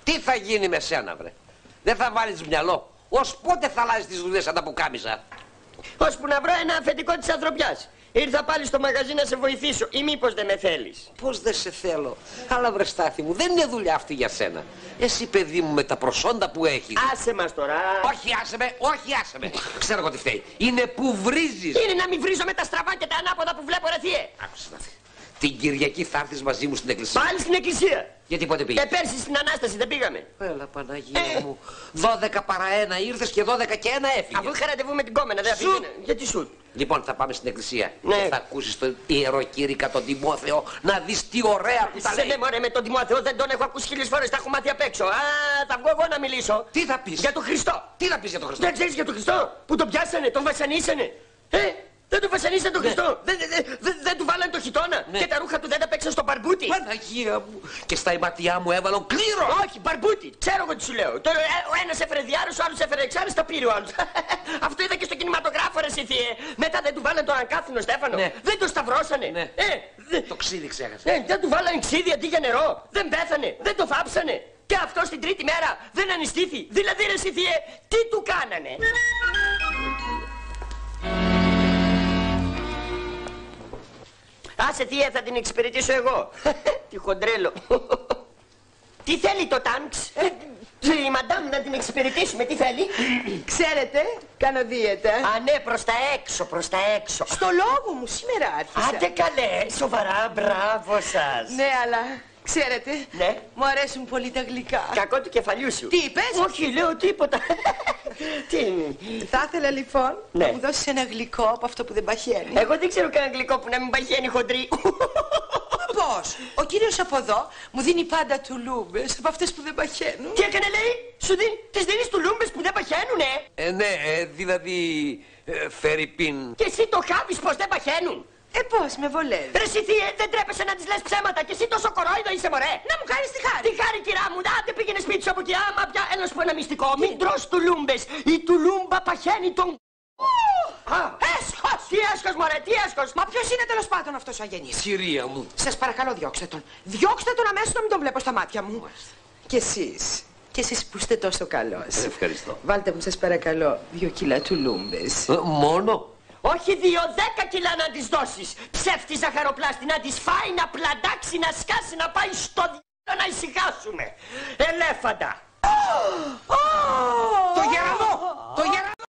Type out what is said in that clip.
Τι θα γίνει με σένα, βρε? Δεν θα βάλεις μυαλό? Ως πότε θα αλλάζεις τις δουλειές σαν τα πουκάμισα? Ώσπου να βρω ένα αφεντικό της ανθρωπιάς. Ήρθα πάλι στο μαγαζί να σε βοηθήσω ή μήπως δεν με θέλεις? Πώς δεν σε θέλω? Αλλά βρε Στάθη μου, δεν είναι δουλειά αυτή για σένα. Εσύ παιδί μου με τα προσόντα που έχεις. Άσε μας τώρα. Όχι άσε με, όχι άσε με. Ξέρω εγώ τι φταίει. Είναι που βρίζεις. Είναι να μην βρίζω με τα στραβά και τα ανάποδα που βλέπω, ρε θειέ. Άκουσε να δει. Την Κυριακή θα έρθεις μαζί μου στην εκκλησία. Πάλι στην εκκλησία. Γιατί πότε πήγες? Πέρσι στην Ανάσταση δεν πήγαμε? Έλα Παναγία μου. 12 παρά 1 ήρθες και 12 και 1 έφυγες. Αφού είχα ραντεβού με την κόμενα δεν πήγαινε. Γιατί σου? Λοιπόν, θα πάμε στην εκκλησία. Ναι. Και θα ακούσεις τον ιεροκήρυκα τον Τιμόθεο να δεις τι ωραία που τα λέει. Ναι, μωρέ, με τον Τιμόθεο δεν τον έχω ακούσει 1000 φορές. Τα έχω μάθει απ' έξω. Α, θα βγω εγώ να μιλήσω. Τι θα πεις? Για τον Χριστό. Τι θα πεις για τον Χριστό? Δεν ξέρεις για τον Χριστό? Που τον πιάσανε, τον βασανίσανε. Δεν τον βασανίσανε τον Χριστό. Δεν του βάλανε το χιτώνα. Και τα ρούχα του δεν τα παίξαν στο μπαρμπούτι. Παναγία μου. Και στα ηματιά μου έβαλαν κλήρο. Όχι, μπαρμπούτι. Ξέρω εγώ τι σου λέω. Τώρα ο ένας έφερε διάρρος, ο άλλος έφερε εξάρρες, τα πήρε ο άλλος. Αυτό είδα και στο κινηματογράφο, ρε θειέ. Μετά δεν του βάλανε τον ανκάθινο Στέφανο. Ναι. Δεν το σταυρώσανε. Ναι. Το ξύδι ξέχασε. Δεν του βάλανε ξύδι αντί για νερό. Δεν πέθανε. Δεν το θάψανε. Και αυτό την τρίτη μέρα δεν ανιστήθη. Δηλαδή, ρε θειέ, τι του κάνανε? Άσε θεία, θα την εξυπηρετήσω εγώ. Τι χοντρέλο. Τι θέλει το τάγκς? Η μαντάμ να την εξυπηρετήσουμε, τι θέλει? Ξέρετε, κάνω δίαιτα. Α, ναι, προς τα έξω, προς τα έξω. Στο λόγο μου σήμερα άρχισα. Άντε καλέ, σοβαρά, μπράβο σας. Ναι, αλλά ξέρετε, Ναι. μου αρέσουν πολύ τα γλυκά. Κακό του κεφαλιού σου. Τι είπες? Όχι, λέω τίποτα. Τι είναι? Θα ήθελα λοιπόν Ναι. να μου δώσεις ένα γλυκό από αυτό που δεν παχαίνει. Εγώ δεν ξέρω κανένα γλυκό που να μην παχαίνει χοντρή. Πώς? Ο κύριος από εδώ μου δίνει πάντα τουλούμπες από αυτές που δεν παχαίνουν. Τι έκανε, λέει? Σου δίνει, τις δίνεις τουλούμπες που δεν παχαίνουνε? Ναι, δηλαδή φερρυπίν. Και εσύ το χάβεις πως δεν παχαίνουν? Πώς με βολεύει? Ρε Σιθίε, δεν τρέπεσαι να της λες ψέματα και εσύ τόσο κορόιδο είσαι, μωρέ. Να μου κάνεις τη χάρη. Τι χάρη, κυρά μου, άντε πήγαινε σπίτι σου από εκεί. Άμα πια, έλα να σου πω ένα μυστικό. Μην τρως τουλούμπες. Η τουλούμπα παχαίνει τον... Έσχος! Τι έσχος, μωρέ, τι έσχος! Μα ποιος είναι τέλος πάντων αυτός ο αγενής? Κυρία μου. Σας παρακαλώ, διώξτε τον. Διώξτε τον αμέσως να μην τον βλέπω στα μάτια μου. Κι εσείς. Κι εσείς που είστε τόσο καλός. Ευχαριστώ. Βάλτε μου, σας παρακαλώ, 2 κιλά τουλούμπες. Μόνο? Όχι 2, 10 κιλά να της δώσεις. Ψεύτη ζαχαροπλάστη, να της φάει, να πλαντάξει, να σκάσει, να πάει στο διάλο να ησυχάσουμε. Ελέφαντα. Το γερανό